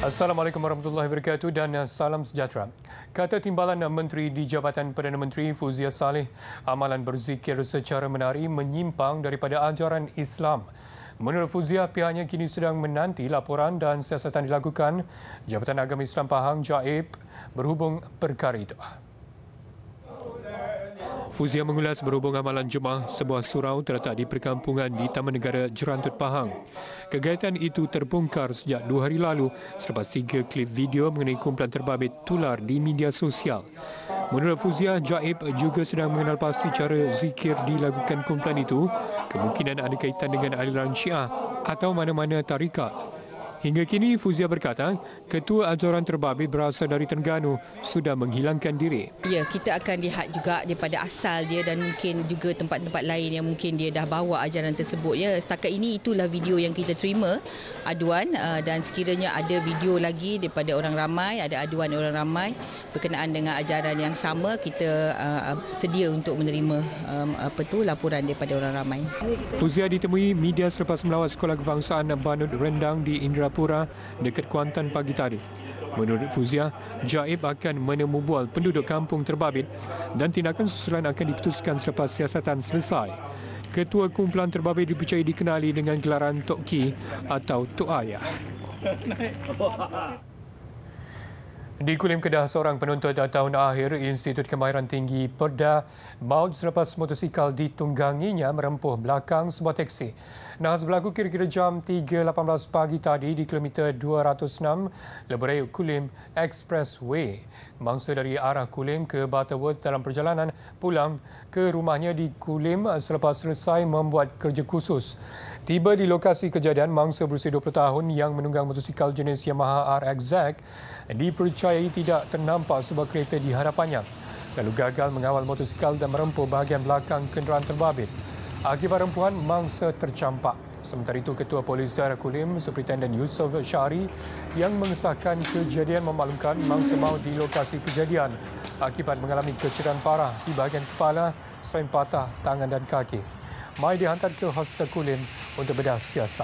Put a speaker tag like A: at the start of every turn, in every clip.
A: Assalamualaikum warahmatullahi wabarakatuh dan salam sejahtera. Kata Timbalan Menteri di Jabatan Perdana Menteri Fuzia Saleh, amalan berzikir secara menari menyimpang daripada ajaran Islam. Menurut Fuzia, pihaknya kini sedang menanti laporan dan siasatan dilakukan Jabatan Agama Islam Pahang JAIB berhubung perkara itu. Fuzia mengulas berhubung amalan Jumaah sebuah surau terletak di perkampungan di Taman Negara Jerantut Pahang. Kegiatan itu terbongkar sejak 2 hari lalu selepas 3 klip video mengenai kumpulan terbabit tular di media sosial. Menurut Fuzia, JAIB juga sedang mengenal pasti cara zikir dilakukan kumpulan itu, kemungkinan ada kaitan dengan aliran Syiah atau mana-mana tarikat. Hingga kini, Fuzia berkata, ketua ajaran terbabit berasal dari Terengganu sudah menghilangkan diri.
B: Ya, kita akan lihat juga daripada asal dia dan mungkin juga tempat-tempat lain yang mungkin dia dah bawa ajaran tersebut. Ya, setakat ini itulah video yang kita terima aduan dan sekiranya ada video lagi daripada orang ramai, ada aduan orang ramai berkenaan dengan ajaran yang sama, kita sedia untuk menerima laporan daripada orang ramai.
A: Fuzia ditemui media selepas melawat Sekolah Kebangsaan Banud Rendang di Indrapura dekat Kuantan pagi tadi. Menurut Fuzia, JAIB akan menemubual penduduk kampung terbabit dan tindakan susulan akan diputuskan selepas siasatan selesai. Ketua kumpulan terbabit dipercayai dikenali dengan gelaran Tok Ki atau Tok Ayah. Di Kulim Kedah, seorang penuntut tahun akhir Institut Kemahiran Tinggi Perda maut selepas motosikal ditungganginya merempuh belakang sebuah teksi. Nahas berlaku kira-kira jam 3.18 pagi tadi di kilometer 206 Leburai Kulim Expressway. Mangsa dari arah Kulim ke Butterworth dalam perjalanan pulang ke rumahnya di Kulim selepas selesai membuat kerja khusus. Tiba di lokasi kejadian, mangsa berusia 20 tahun yang menunggang motosikal jenis Yamaha RXZ dipercayai tidak ternampak sebuah kereta di hadapannya, lalu gagal mengawal motosikal dan merempuh bahagian belakang kenderaan terbabit. Akibat rempuhan, mangsa tercampak. Sementara itu, Ketua Polis Daerah Kulim, Superintendent Yusof Syari yang mengesahkan kejadian memaklumkan mangsa maut di lokasi kejadian akibat mengalami kecederaan parah di bahagian kepala selain patah tangan dan kaki. Mai dihantar ke Hospital Kulim untuk bedah siasat.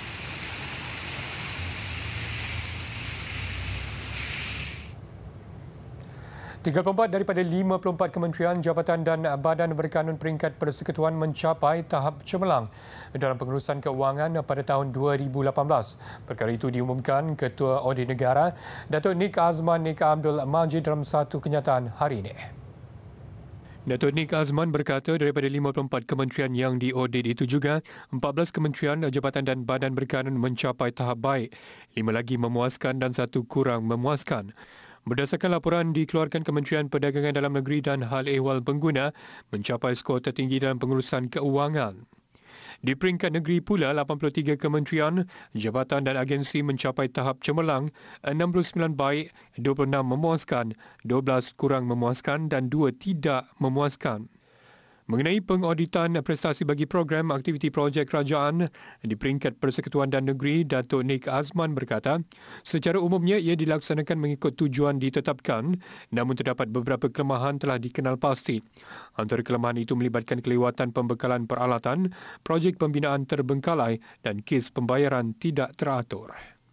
A: 34 daripada 54 kementerian, jabatan dan badan berkanun peringkat persekutuan mencapai tahap cemerlang dalam pengurusan keuangan pada tahun 2018. Perkara itu diumumkan Ketua Audit Negara, Datuk Nik Azman Nik Abdul Majid dalam satu kenyataan hari ini. Datuk Nik Azman berkata daripada 54 kementerian yang diaudit itu juga, 14 kementerian, jabatan dan badan berkanun mencapai tahap baik, 5 lagi memuaskan dan 1 kurang memuaskan. Berdasarkan laporan dikeluarkan Kementerian Perdagangan Dalam Negeri dan Hal Ehwal Pengguna mencapai skor tertinggi dalam pengurusan keuangan. Di peringkat negeri pula, 83 kementerian, jabatan dan agensi mencapai tahap cemerlang, 69 baik, 26 memuaskan, 12 kurang memuaskan dan 2 tidak memuaskan. Mengenai pengauditan prestasi bagi program aktiviti projek kerajaan di peringkat Persekutuan dan Negeri, Datuk Nik Azman berkata, secara umumnya ia dilaksanakan mengikut tujuan ditetapkan, namun terdapat beberapa kelemahan telah dikenal pasti. Antara kelemahan itu melibatkan kelewatan pembekalan peralatan, projek pembinaan terbengkalai dan kes pembayaran tidak teratur.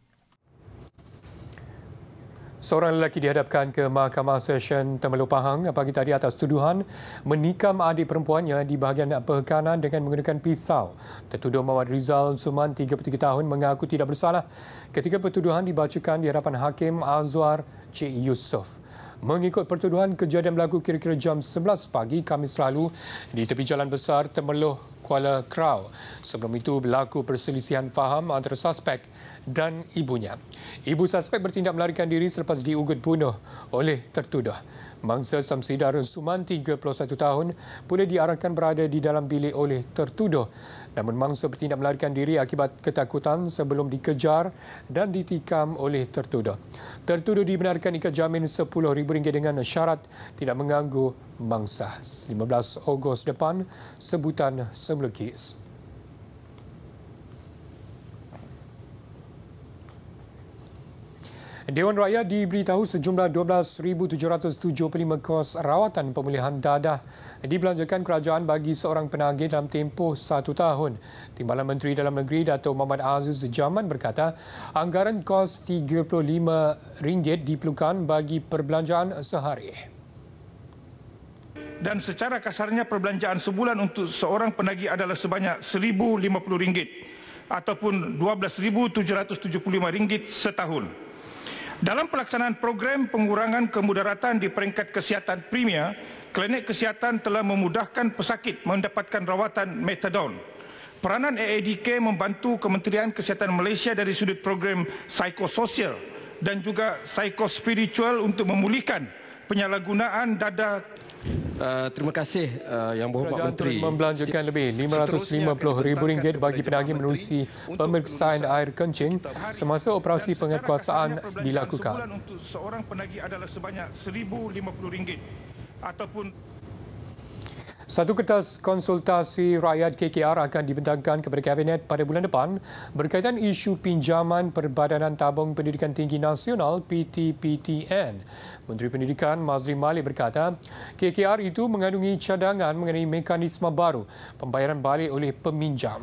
A: Seorang lelaki dihadapkan ke Mahkamah Session Temerloh Pahang pagi tadi atas tuduhan menikam adik perempuannya di bahagian perhekanan dengan menggunakan pisau. Tertuduh Muhammad Rizal Suman, 33 tahun, mengaku tidak bersalah ketika pertuduhan dibacakan di hadapan Hakim Azwar Cik Yusof. Mengikut pertuduhan, kejadian berlaku kira-kira jam 11 pagi Khamis lalu di tepi Jalan Besar Temerloh, Kuala Krau. Sebelum itu berlaku perselisihan faham antara suspek dan ibunya. Ibu suspek bertindak melarikan diri selepas diugut bunuh oleh tertuduh. Mangsa Samsidar Suman, 31 tahun, pula diarahkan berada di dalam bilik oleh tertuduh. Namun mangsa bertindak melarikan diri akibat ketakutan sebelum dikejar dan ditikam oleh tertuduh. Tertuduh dibenarkan ikat jamin RM10,000 dengan syarat tidak mengganggu mangsa. 15 Ogos depan, sebutan semula kes. Dewan Rakyat diberitahu sejumlah 12,775 kos rawatan pemulihan dadah dibelanjakan kerajaan bagi seorang penagih dalam tempoh 1 tahun. Timbalan Menteri Dalam Negeri Datuk Muhammad Aziz Zaman berkata anggaran kos RM35 diperlukan bagi perbelanjaan sehari.
C: Dan secara kasarnya perbelanjaan sebulan untuk seorang penagih adalah sebanyak RM1,050 ataupun RM12,775 setahun. Dalam pelaksanaan program pengurangan kemudaratan di peringkat kesihatan premier, klinik kesihatan telah memudahkan pesakit mendapatkan rawatan metadon. Peranan AADK membantu Kementerian Kesihatan Malaysia dari sudut program psikososial dan juga psikospiritual untuk memulihkan penyalahgunaan dadah.
D: Terima kasih Yang Berhormat
A: Kerajaan
D: Menteri.
A: turut membelanjakan lebih RM550,000 bagi penagih menerusi pemeriksaan air kencing semasa operasi penguatkuasaan dilakukan.
C: Untuk seorang penagih adalah sebanyak RM1,050 ataupun
A: Satu kertas konsultasi rakyat KKR akan dibentangkan kepada Kabinet pada bulan depan berkaitan isu pinjaman Perbadanan Tabung Pendidikan Tinggi Nasional PTPTN. Menteri Pendidikan Mazri Malik berkata, KKR itu mengandungi cadangan mengenai mekanisme baru pembayaran balik oleh peminjam.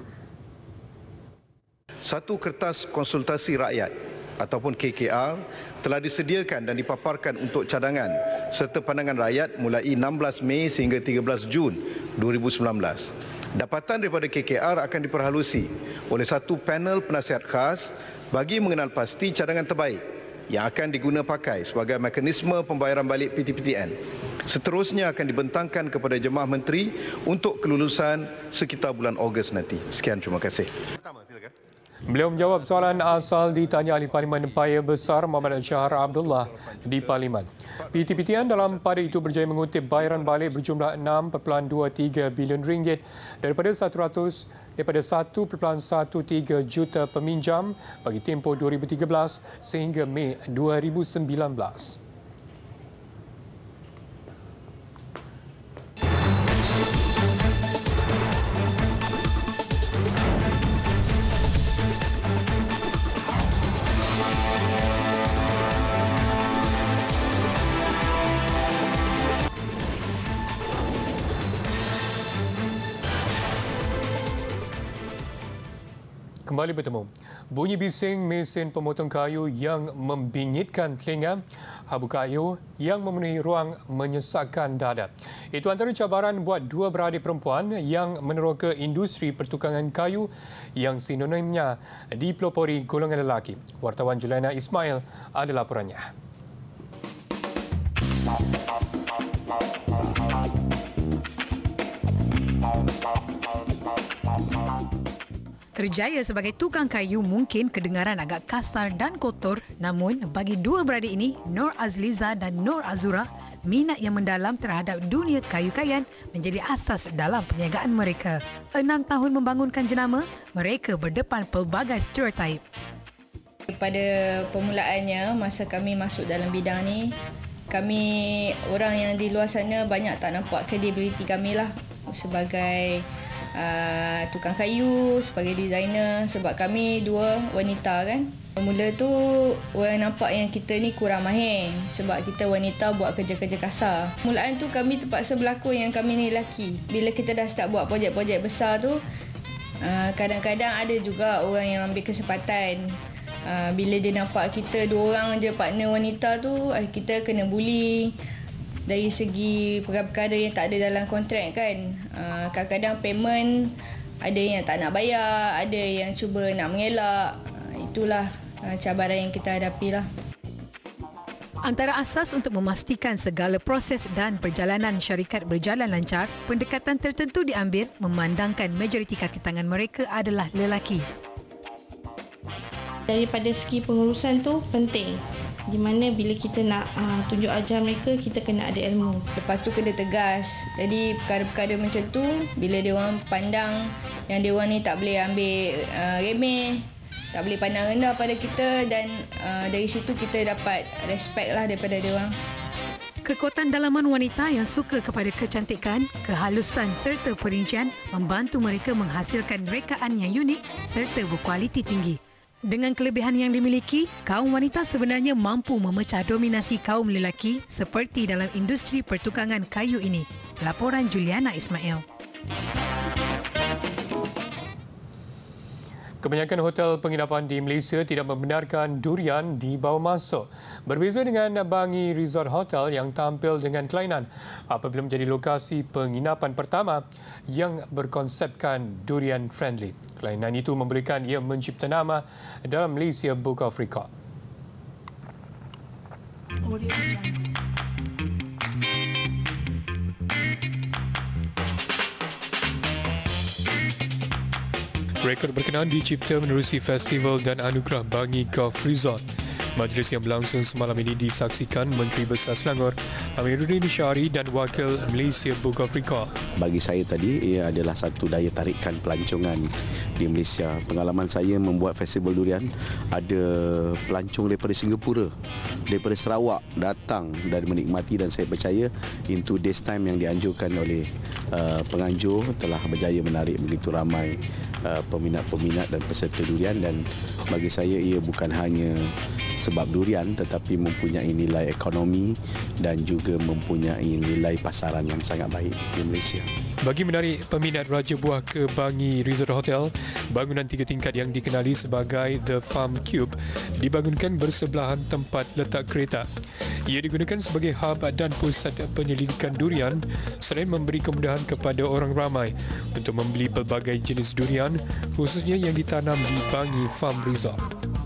E: Satu kertas konsultasi rakyat ataupun KKR telah disediakan dan dipaparkan untuk cadangan serta pandangan rakyat mulai 16 Mei sehingga 13 Jun 2019. Dapatan daripada KKR akan diperhalusi oleh satu panel penasihat khas bagi mengenal pasti cadangan terbaik yang akan diguna pakai sebagai mekanisme pembayaran balik PTPTN. Seterusnya akan dibentangkan kepada Jemaah Menteri untuk kelulusan sekitar bulan Ogos nanti. Sekian, terima kasih.
A: Beliau menjawab soalan asal ditanya ahli Parlimen Empayar Besar Muhammad Syahar Abdullah di Parlimen. PTPTN dalam pada itu berjaya mengutip bayaran balik berjumlah RM6.23 bilion daripada 113 juta peminjam bagi tempoh 2013 sehingga Mei 2019. Kembali bertemu. Bunyi bising mesin pemotong kayu yang membingitkan telinga, habu kayu yang memenuhi ruang menyesakkan dada. Itu antara cabaran buat dua beradik perempuan yang meneroka industri pertukangan kayu yang sinonimnya dipelopori golongan lelaki. Wartawan Juliana Ismail ada laporannya.
F: Kerjaya sebagai tukang kayu mungkin kedengaran agak kasar dan kotor, namun bagi dua beradik ini, Nur Azliza dan Nur Azura, minat yang mendalam terhadap dunia kayu-kayan menjadi asas dalam perniagaan mereka. 6 tahun membangunkan jenama, mereka berdepan pelbagai stereotip.
B: Pada permulaannya, masa kami masuk dalam bidang ni, kami orang yang di luar sana banyak tak nampak kredibiliti kami lah sebagai tukang kayu, sebagai designer, sebab kami dua wanita kan. Mula tu orang nampak yang kita ni kurang mahir sebab kita wanita buat kerja-kerja kasar. Mulaan tu kami terpaksa berlakon yang kami ni lelaki. Bila kita dah start buat projek-projek besar tu, kadang-kadang ada juga orang yang ambil kesempatan. Bila dia nampak kita dua orang je partner wanita tu, kita kena bully. Dari segi perkara-perkara yang tak ada dalam kontrak kan, kadang-kadang payment ada yang tak nak bayar, ada yang cuba nak mengelak. Itulah cabaran yang kita hadapi lah.
F: Antara asas untuk memastikan segala proses dan perjalanan syarikat berjalan lancar, pendekatan tertentu diambil memandangkan majoriti kaki tangan mereka adalah lelaki.
G: Daripada segi pengurusan tu penting. Di mana bila kita nak tunjuk ajar mereka, kita kena ada ilmu.
B: Lepas tu kena tegas. Jadi perkara-perkara macam tu, bila dia orang pandang yang dia orang ni tak boleh ambil remeh, tak boleh pandang rendah pada kita, dan dari situ kita dapat respect lah daripada dia orang.
F: Kekuatan dalaman wanita yang suka kepada kecantikan, kehalusan serta perincian membantu mereka menghasilkan rekaan yang unik serta berkualiti tinggi. Dengan kelebihan yang dimiliki, kaum wanita sebenarnya mampu memecah dominasi kaum lelaki seperti dalam industri pertukangan kayu ini. Laporan Juliana Ismail.
A: Kebanyakan hotel penginapan di Malaysia tidak membenarkan durian dibawa masuk. Berbeza dengan Bangi Resort Hotel yang tampil dengan kelainan apabila menjadi lokasi penginapan pertama yang berkonsepkan durian friendly. Kelainan itu membolehkan ia mencipta nama dalam Malaysia Book of Record. Rekod berkenaan dicipta menerusi festival dan anugerah Bangi Golf Resort. Majlis yang berlangsung semalam ini disaksikan Menteri Besar Selangor Amiruddin Syari dan Wakil Malaysia Book of Record.
H: Bagi saya tadi, ia adalah satu daya tarikan pelancongan di Malaysia. Pengalaman saya membuat festival durian, ada pelancong daripada Singapura, daripada Sarawak datang dan menikmati, dan saya percaya into this time yang dianjurkan oleh penganjur telah berjaya menarik begitu ramai peminat-peminat dan peserta durian, dan bagi saya ia bukan hanya sebab durian tetapi mempunyai nilai ekonomi dan juga mempunyai nilai pasaran yang sangat baik di Malaysia.
A: Bagi menarik peminat Raja Buah ke Bangi Resort Hotel, bangunan 3 tingkat yang dikenali sebagai The Farm Cube dibangunkan bersebelahan tempat letak kereta. Ia digunakan sebagai hub dan pusat penyelidikan durian selain memberi kemudahan kepada orang ramai untuk membeli pelbagai jenis durian khususnya yang ditanam di Bangi Farm Resort.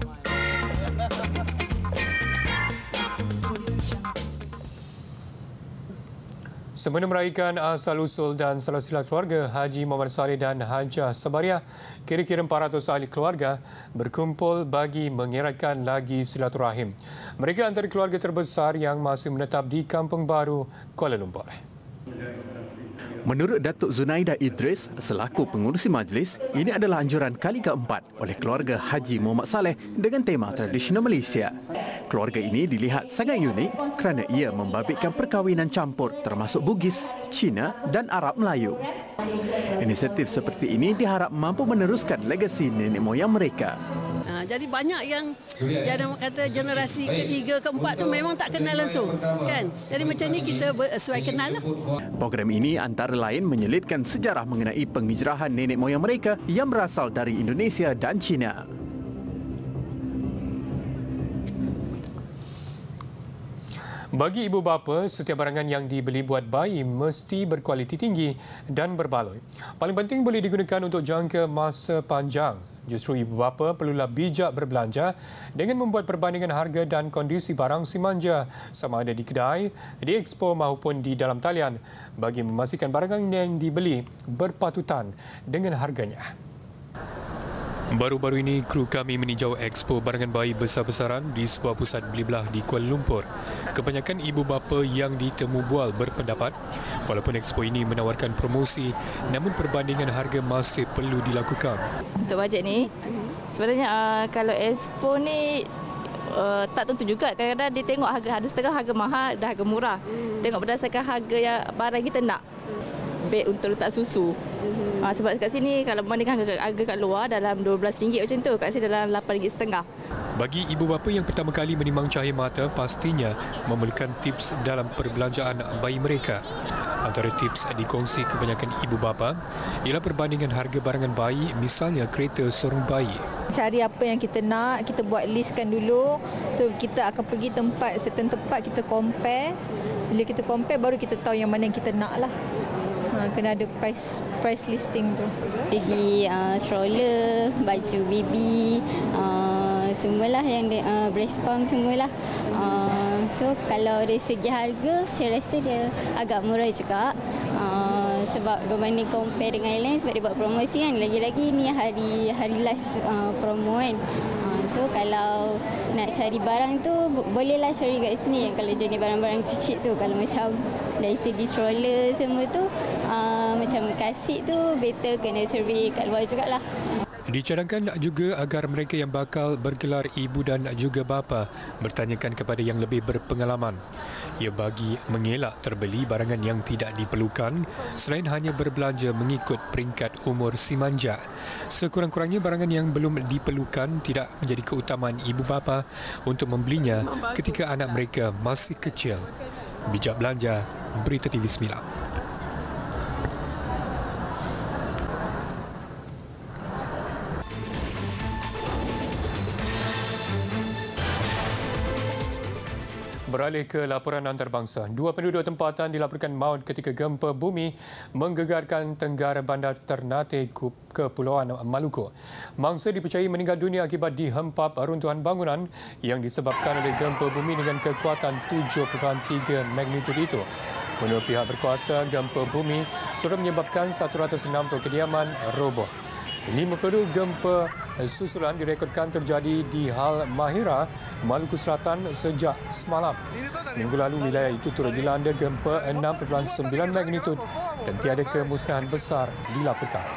A: Semasa meraihkan asal-usul dan salah-sila keluarga Haji Muhammad Saleh dan Hajah Sabariah, kira-kira 400 ahli keluarga berkumpul bagi mengeratkan lagi silaturahim. Mereka antara keluarga terbesar yang masih menetap di Kampung Baru, Kuala Lumpur.
I: Menurut Datuk Zunaida Idris selaku pengurusi majlis, ini adalah anjuran kali keempat oleh keluarga Haji Muhammad Saleh dengan tema tradisional Malaysia. Keluarga ini dilihat sangat unik kerana ia membabitkan perkahwinan campur termasuk Bugis, Cina dan Arab Melayu. Inisiatif seperti ini diharap mampu meneruskan legasi nenek moyang mereka.
J: Jadi banyak yang kata generasi ketiga, keempat tu memang tak kenal langsung, kan? Jadi macam ni kita sesuai kenal lah.
I: Program ini antara lain menyelitkan sejarah mengenai penghijrahan nenek moyang mereka yang berasal dari Indonesia dan China.
A: Bagi ibu bapa, setiap barangan yang dibeli buat bayi mesti berkualiti tinggi dan berbaloi. Paling penting boleh digunakan untuk jangka masa panjang. Justru ibu bapa perlulah bijak berbelanja dengan membuat perbandingan harga dan kondisi barang si manja sama ada di kedai, di expo maupun di dalam talian bagi memastikan barangan yang dibeli berpatutan dengan harganya. Baru-baru ini, kru kami meninjau expo barangan bayi besar-besaran di sebuah pusat beli belah di Kuala Lumpur. Kebanyakan ibu bapa yang ditemu bual berpendapat walaupun expo ini menawarkan promosi, namun perbandingan harga masih perlu dilakukan.
K: Untuk bajet ni, sebenarnya kalau expo ni tak tentu juga. Kadang-kadang dia tengok harga, ada setengah harga mahal, ada harga murah. Tengok berdasarkan harga yang barang kita nak. Beg untuk letak susu. Sebab kat sini kalau membandingkan harga kat luar dalam RM12 macam tu, kat sini dalam RM8.5.
A: Bagi ibu bapa yang pertama kali menimang cahaya mata, pastinya memerlukan tips dalam perbelanjaan bayi mereka. Antara tips dikongsi kebanyakan ibu bapa ialah perbandingan harga barangan bayi, misalnya kereta sorong bayi.
L: Cari apa yang kita nak, kita buat listkan dulu. So kita akan pergi certain tempat, kita compare. Bila kita compare baru kita tahu yang mana yang kita nak lah. Kena ada price listing tu.
M: Pergi stroller, baju baby, semualah yang breast pump semualah. So kalau dari segi harga, saya rasa dia agak murah juga. Sebab berbanding compare dengan yang lain, sebab dia buat promosi kan. Lagi-lagi ni hari last promo kan. So kalau nak cari barang tu bolehlah cari kat sini. Kalau jenis barang-barang kecil tu, kalau macam dari segi stroller semua tu macam kasih tu better kena survey kat luar jugalah.
A: Dicadangkan juga agar mereka yang bakal bergelar ibu dan juga bapa bertanyakan kepada yang lebih berpengalaman. Ia bagi mengelak terbeli barangan yang tidak diperlukan selain hanya berbelanja mengikut peringkat umur si manja. Sekurang-kurangnya barangan yang belum diperlukan tidak menjadi keutamaan ibu bapa untuk membelinya ketika anak mereka masih kecil. Bijak Belanja, Berita TV9. Beralih ke laporan antarabangsa. 2 penduduk tempatan dilaporkan maut ketika gempa bumi menggegarkan tenggara bandar Ternate, Kepulauan Maluku. Mangsa dipercayai meninggal dunia akibat dihempap runtuhan bangunan yang disebabkan oleh gempa bumi dengan kekuatan 7.3 magnitudo itu. Menurut pihak berkuasa, gempa bumi turut menyebabkan 160 kediaman roboh. 52 gempa susulan direkodkan terjadi di Halmahera, Maluku Selatan sejak semalam. Minggu lalu wilayah itu turut dilanda gempa 6.9 magnitud dan tiada kemusnahan besar dilaporkan.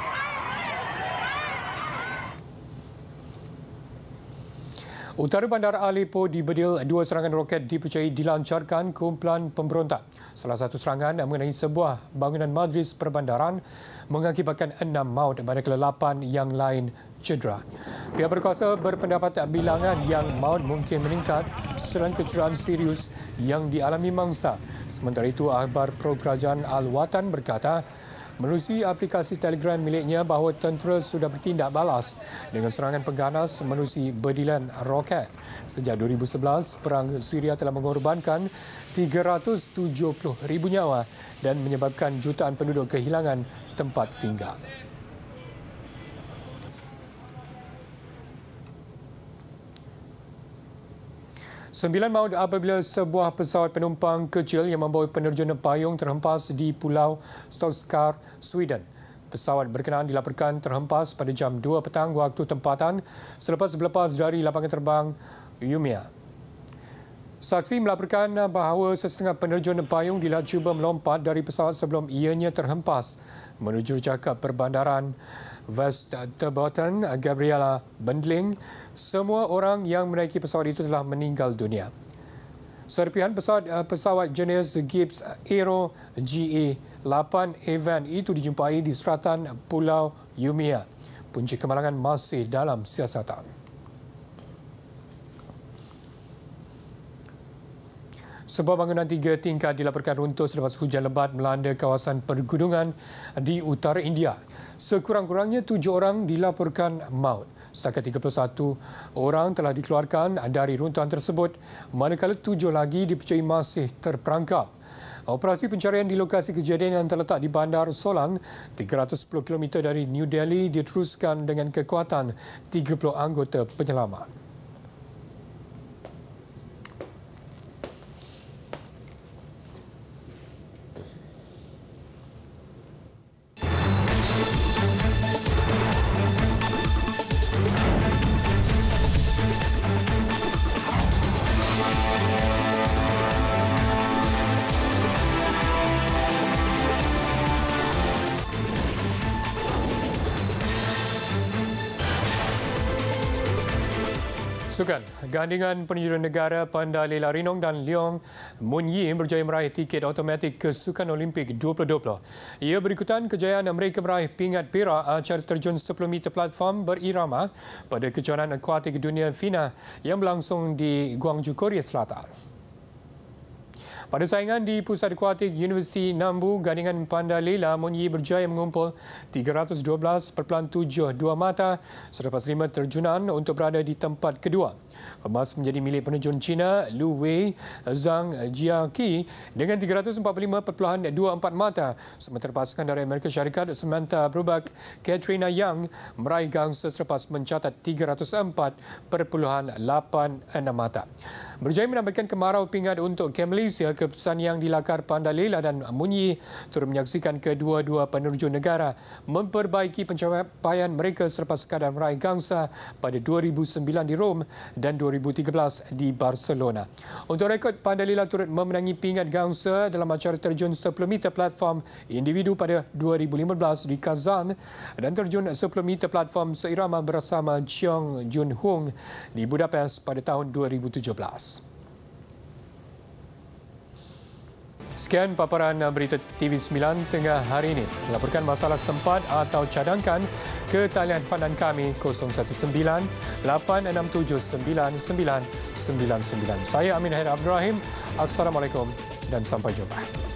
A: Utara bandar Aleppo dibedil 2 serangan roket dipercayai dilancarkan kumpulan pemberontak. Salah satu serangan mengenai sebuah bangunan majlis perbandaran mengakibatkan 6 maut manakala 8 yang lain cedera. Pihak berkuasa berpendapat bilangan yang maut mungkin meningkat susulan kecederaan serius yang dialami mangsa. Sementara itu, akhbar pro kerajaan Al-Watan berkata menerusi aplikasi Telegram miliknya bahawa tentera sudah bertindak balas dengan serangan pengganas menerusi bedilan roket. Sejak 2011, perang Syria telah mengorbankan 370,000 nyawa dan menyebabkan jutaan penduduk kehilangan tempat tinggal. Sembilan maut apabila sebuah pesawat penumpang kecil yang membawa penerjun payung terhempas di Pulau Stockholm, Sweden. Pesawat berkenaan dilaporkan terhempas pada jam 2 petang waktu tempatan selepas berlepas dari lapangan terbang Umeå. Saksi melaporkan bahawa sesetengah penerjun payung dilihat cuba melompat dari pesawat sebelum ianya terhempas menuju cakap perbandaran Västerbotten, Gabriela Bendling. Semua orang yang menaiki pesawat itu telah meninggal dunia. Serpihan pesawat jenis Gibbs Aero GA-8 Evan itu dijumpai di selatan Pulau Umeå. Punca kemalangan masih dalam siasatan. Sebuah bangunan 3 tingkat dilaporkan runtuh selepas hujan lebat melanda kawasan pergunungan di utara India. Sekurang-kurangnya 7 orang dilaporkan maut. Setakat 31 orang telah dikeluarkan dari runtuhan tersebut, manakala 7 lagi dipercayai masih terperangkap. Operasi pencarian di lokasi kejadian yang terletak di Bandar Solang, 310 km dari New Delhi, diteruskan dengan kekuatan 30 anggota penyelamat. Sukan, gandingan penjuru negara Pandalila Rinong dan Leong Mun Yi berjaya meraih tiket automatik ke Sukan Olimpik 2020. Ia berikutan kejayaan mereka meraih pingat perak acara terjun 10 meter platform berirama pada kejuaraan akuatik dunia FINA yang berlangsung di Gwangju, Korea Selatan. Pada saingan di Pusat Akuatik Universiti Nambu, gandingan Pandalila Mun Yi berjaya mengumpul 312.72 mata selepas 5 terjunan untuk berada di tempat kedua. Emas menjadi milik penerjun Cina Lu Wei Zhang Jiaqi dengan 345.24 mata, sementara pasangan dari Amerika Syarikat Samantha Bruback Katrina Yang meraih gangsa selepas mencatat 304.86 mata. Berjaya menambahkan kemarau pingat untuk Kem Malaysia, keputusan yang dilakar Pandalila dan Mun Yi turut menyaksikan kedua-dua penerjun negara memperbaiki pencapaian mereka selepas sekadar meraih gangsa pada 2009 di Rom dan 2013 di Barcelona. Untuk rekod, Pandalila turut memenangi pingat gangsa dalam acara terjun 10 meter platform individu pada 2015 di Kazan dan terjun 10 meter platform seirama bersama Cheong Jun Hung di Budapest pada tahun 2017. Sekian paparan berita TV9 tengah hari ini. Laporkan masalah setempat atau cadangkan ke talian pandan kami 019-867-9999. Saya Amin Haidar Abdul Rahim. Assalamualaikum dan sampai jumpa.